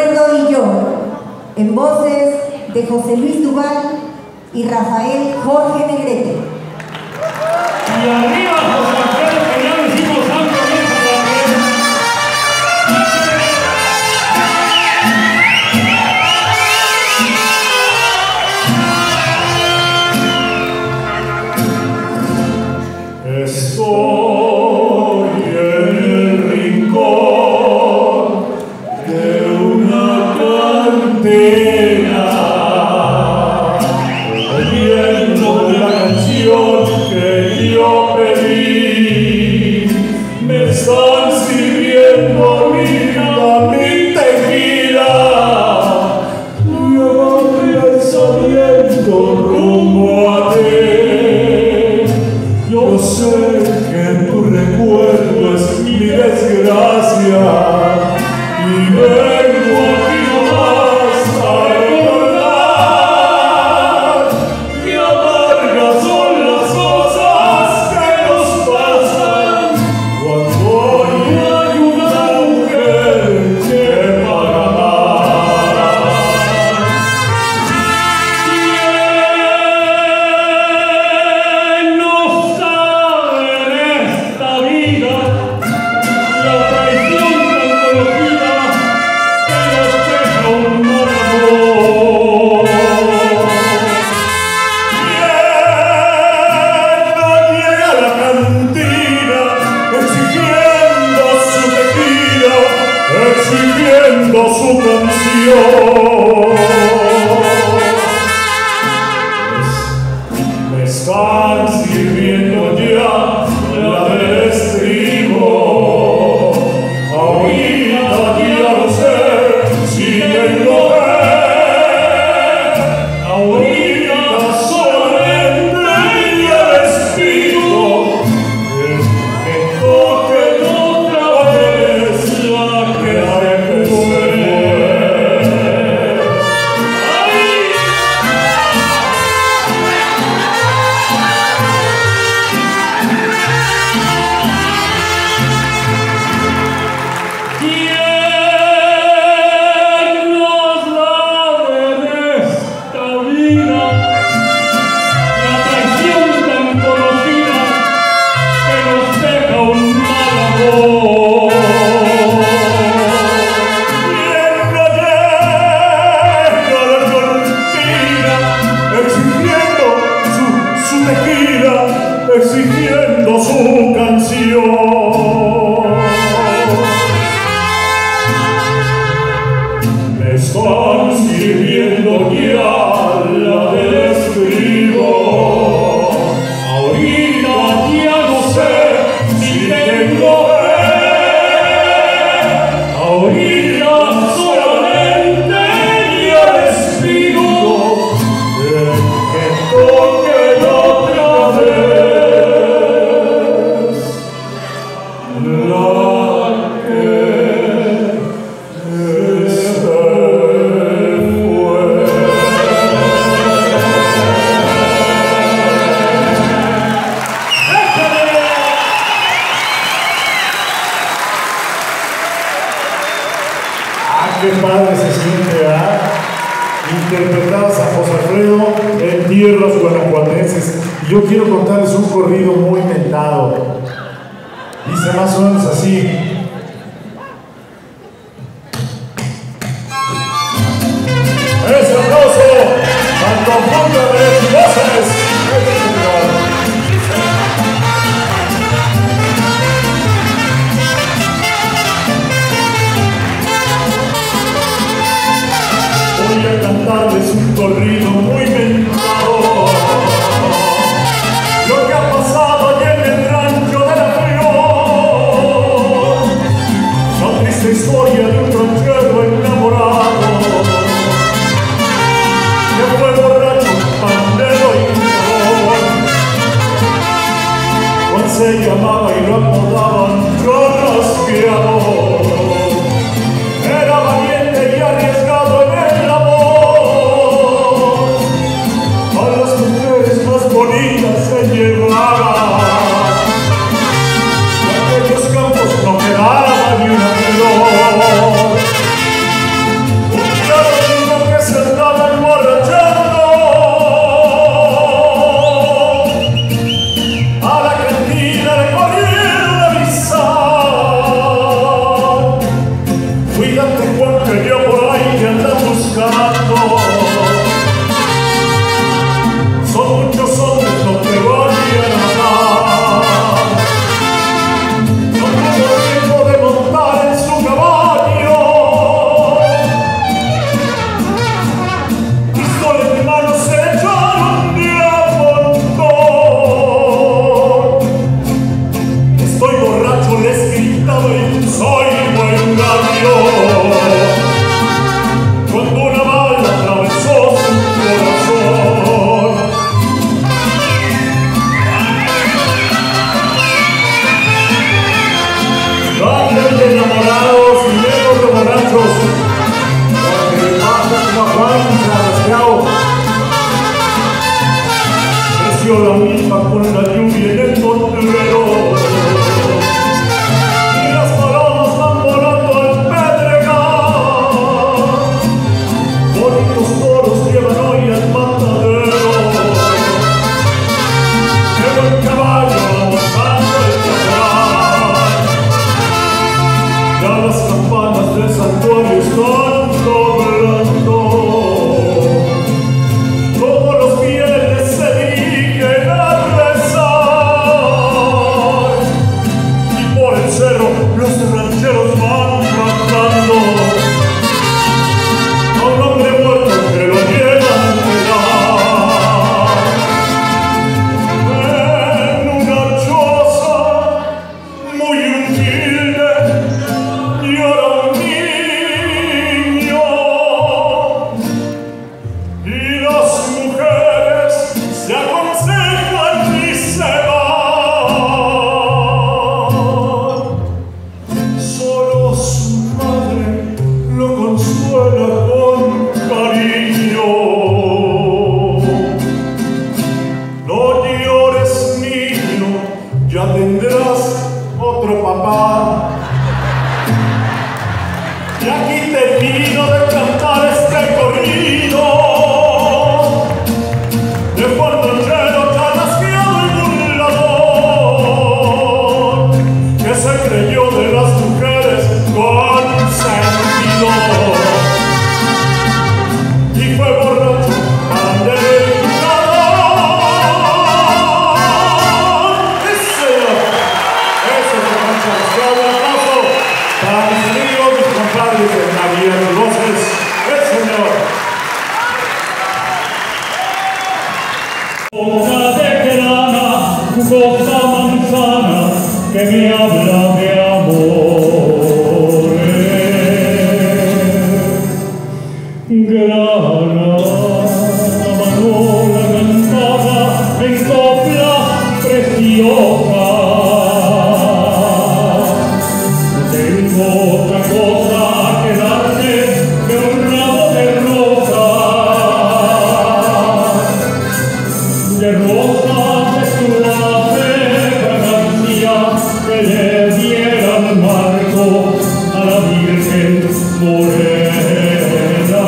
Eduardo y yo, en voces de José Luis Duval y Rafael Jorge Negrete. Y arriba José Alfredo, que ya decimos algo bien a la vez. Estoy en el rincón de una cantera, oyendo la canción que yo pedí. Me están sirviendo mi tequila, llevo mi pensamiento rumbo a ti. Yo sé que tu recuerdo es mi desgracia y vengo aquí nomás a recordar que amargas son las cosas que nos pasan cuando hay una mujer que para amar. ¿Quién no sabe en esta vida la traición tan conocida que nos deja un mal amor? ¿Quién no llega a la cantina exigiendo su tequila, exigiendo su canción? Me están sirviendo ya la del estribo. Ahorita ya no sé si tengo fe. Ahorita solamente ya les pido que toquen otra vez la que se fue. ¿Quién nos da en esta vida la traición tan conocida que nos deja un mal amor? ¿Quién no llega a la cortina exigiendo su tequila, exigiendo su canción? Me están sirviendo ya la del estribo. Ahorita ya no sé si tengo fe. Ahorita solamente ya les pido que toquen otra vez la que se fue. Qué padre se siente, ¿verdad? Interpretadas a José Alfredo en tierras guanajuatenses. Y yo quiero contarles un corrido muy mentado. Dice más o menos así. ¡Ese aplauso! ¡Al conjunto de Mariachi Voices! Voy a cantarles un corrido muy mentado, lo que ha pasado allá en el rancho de la Flor, la triste historia de un ranchero enamorado, que fue borracho, pandero y cabrón. Juan se llamaba y lo apodaban Rosqueador. Era valiente y arriesgado en el amor, buena con cariño. No llores, niño, ya tendrás otro papá. Y aquí termino de cantar este corrido de Juan Ranchero tan asqueado y burlador, que se creyó de las mujeres consentido y fue borracho alegrador. Eso se mancha los aplauso para mis amigos, mis compadres de Mariachi Voices, el señor. Hoja de grana, jugosa manzana, que me habla de amores. Grana, manola cantada en copla preciosa. No tengo otra cosa que darte que un ramo de rosas de suave fragancia que le dieran marco a la Virgen morena.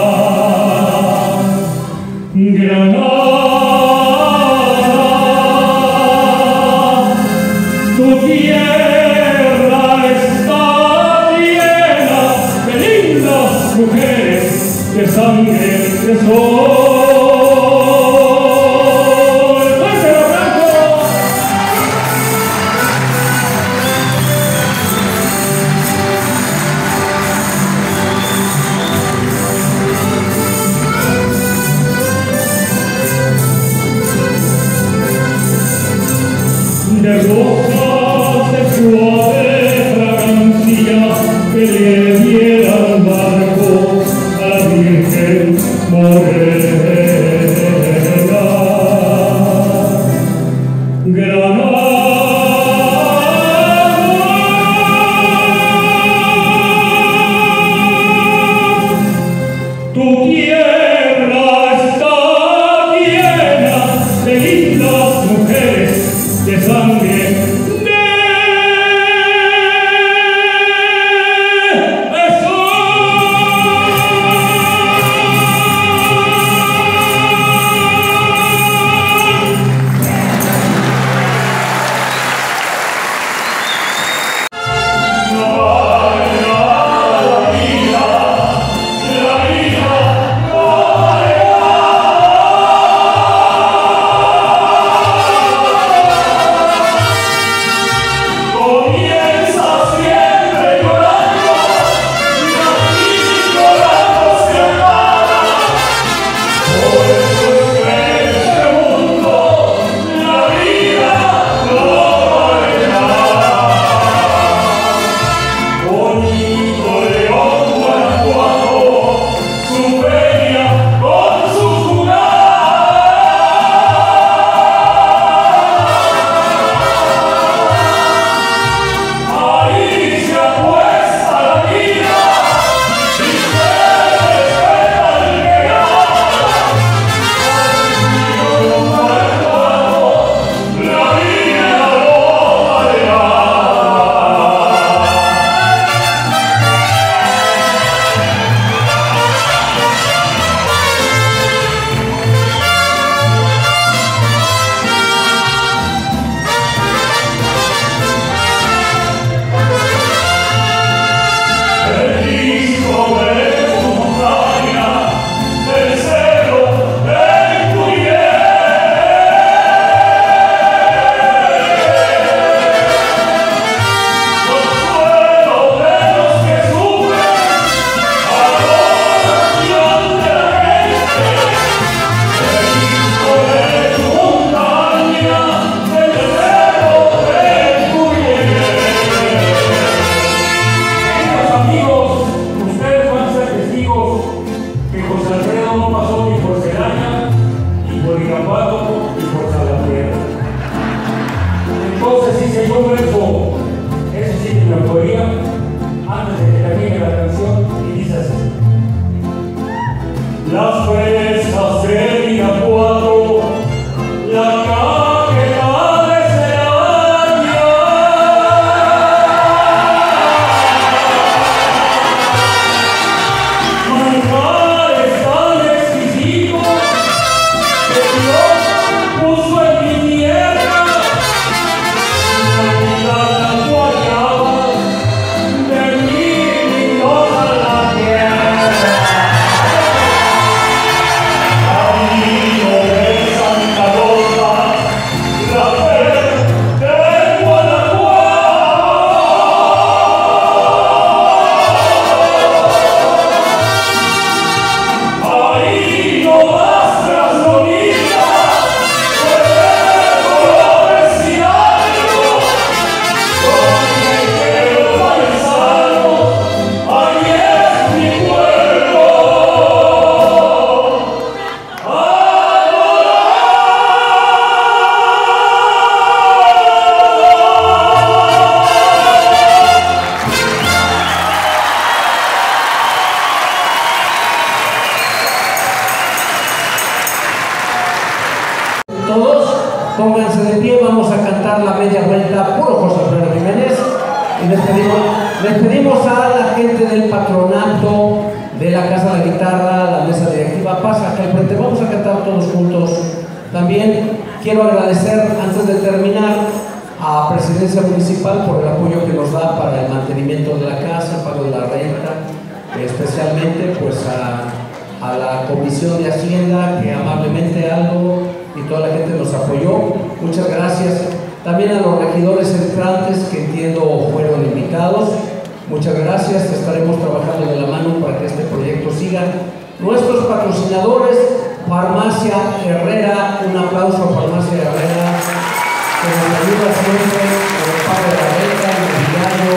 Granada, tu tierra está llena de lindas mujeres, de sangre, de sol. De rosas de suave fragancia que le dieran barco a la Virgen morena. pónganse de pie, vamos a cantar la media vuelta, puro José Alfredo Jiménez. Y les pedimos a la gente del patronato de la Casa de la Guitarra, la mesa directiva, pasa acá al frente, vamos a cantar todos juntos. También quiero agradecer, antes de terminar, a Presidencia Municipal por el apoyo que nos da para el mantenimiento de la casa, pago de la renta, especialmente pues a la Comisión de Hacienda, que amablemente algo y toda la gente nos apoyó. Muchas gracias. También a los regidores entrantes que entiendo fueron invitados. Muchas gracias. Estaremos trabajando de la mano para que este proyecto siga. Nuestros patrocinadores, Farmacia Herrera, un aplauso a Farmacia Herrera, que nos ayuda siempre con el pago de la renta, el mobiliario.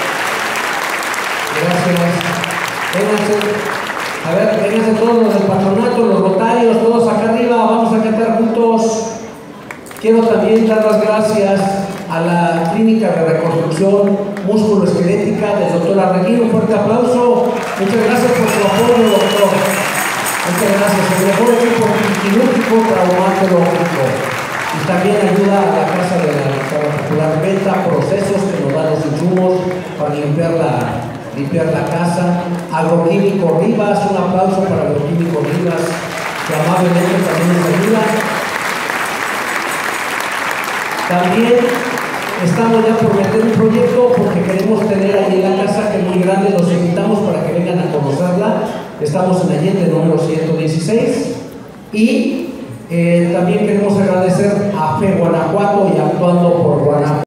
Gracias. A ver, vénganse todos los del patronato, los rotarios, todos acá arriba, vamos a cantar juntos. Quiero también dar las gracias a la Clínica de Reconstrucción Músculo-Esquelética del doctor Arreguín. Un fuerte aplauso. Muchas gracias por su apoyo, doctor. Muchas gracias. El mejor equipo quirúrgico traumatológico. Y también ayuda a la Casa de la Guitarra Popular, Beta Procesos, que nos dan los insumos para limpiar la casa. Agroquímico Rivas, un aplauso para Agroquímico Rivas, que amablemente también nos ayuda. También estamos ya por meter un proyecto porque queremos tener ahí en la casa, que es muy grande, los invitamos para que vengan a conocerla. Estamos en Allende número 116 y también queremos agradecer a FE Guanajuato y Actuando por Guanajuato.